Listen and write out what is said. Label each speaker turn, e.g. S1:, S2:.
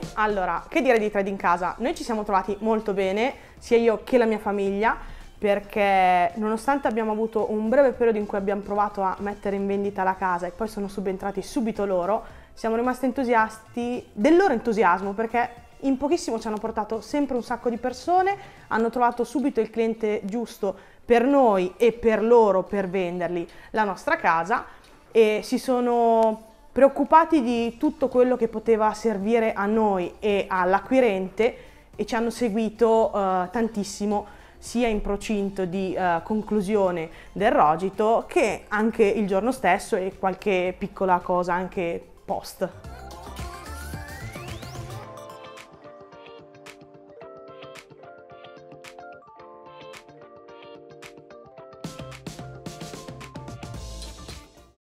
S1: Allora, che dire di Trading Casa? Noi ci siamo trovati molto bene, sia io che la mia famiglia, perché nonostante abbiamo avuto un breve periodo in cui abbiamo provato a mettere in vendita la casa e poi sono subentrati subito loro, siamo rimasti entusiasti del loro entusiasmo, perché in pochissimo ci hanno portato sempre un sacco di persone, hanno trovato subito il cliente giusto per noi e per loro per venderli la nostra casa e si sono preoccupati di tutto quello che poteva servire a noi e all'acquirente e ci hanno seguito tantissimo sia in procinto di conclusione del rogito che anche il giorno stesso e qualche piccola cosa anche post.